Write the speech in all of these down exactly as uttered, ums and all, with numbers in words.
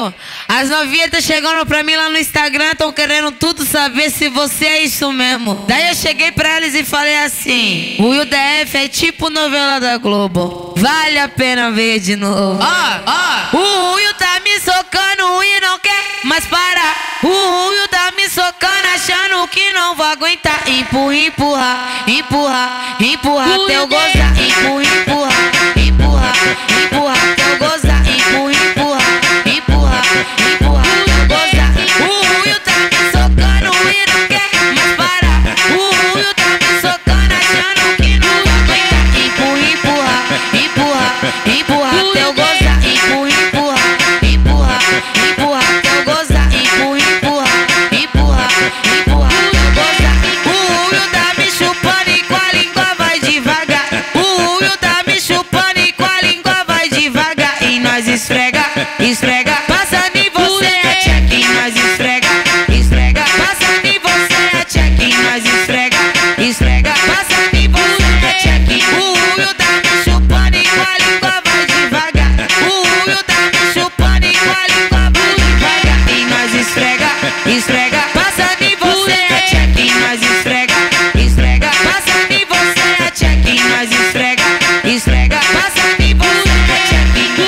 Ruiu, as novinhas tá chegando pra mim lá no Instagram, tão querendo tudo saber se você é isso mesmo. Daí eu cheguei pra eles e falei assim: o Ruiu D F é tipo novela da Globo, vale a pena ver de novo. Ó, ó, o Ruiu tá me socando e não quer mais parar. O Ruiu tá me socando achando que não vou aguentar. Empurra, empurra, empurra, empurra até eu gozar. Empurra, empurra, empurra, empurra até eu gozar. Empurra, empurra, empurra, empurra até eu gozar. O Ruiu tá me socando e não quer mais parar. O Ruiu tá me socando achando que não vou aguentar. Empurra, empurra, empurra, empurra até eu gozar. Empurra, empurra, empurra, empurra até eu gozar. Empurra, empurra, empurra, empurra até eu gozar. O Ruiu tá me chupando e com a língua vai devagar. O Ruiu tá me chupando e com a língua vai devagar. E nós esfrega, esfrega, passando em você é check. E nós esfrega, esfrega, passando em você é check. E nós esfrega, esfrega, passando em você é check. O Ruiu tá me chupando e com a língua vai devagar. O Ruiu tá me chupando e com a língua vai devagar. E nós esfrega, esfrega, passando em você é check. E nós esfrega, esfrega, passando em você é check. E nós esfrega, esfrega, passando em você é check.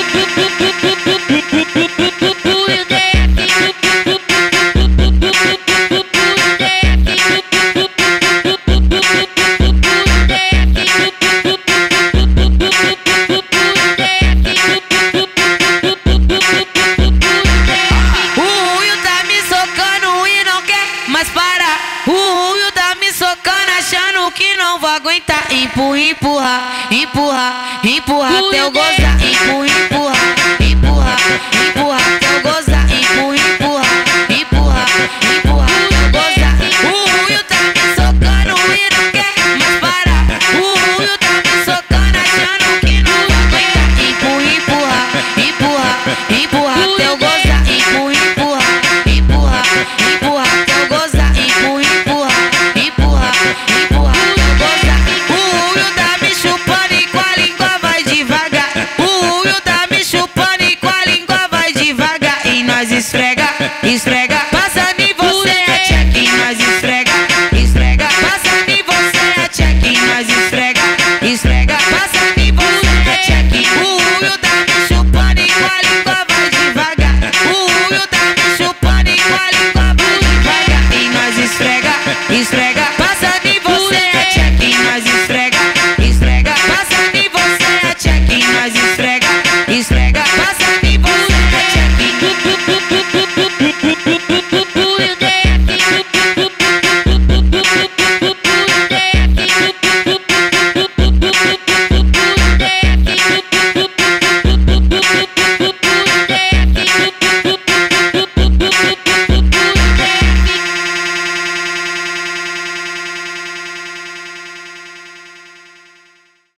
O Ruiu tá me socando e não quer mais parar. O Ruiu tá me socando achando que não vou aguentar. Empurra, empurra, empurra, empurra até eu gozar. Empurra, empurra, empurra, empurra até eu gozar. Empurra, empurra, empurra, empurra até eu gozar. O Ruiu tá me socando e não quer mais parar. O Ruiu tá me socando achando que não vou aguentar. Empurra, empurra, empurra, empurra até eu gozar.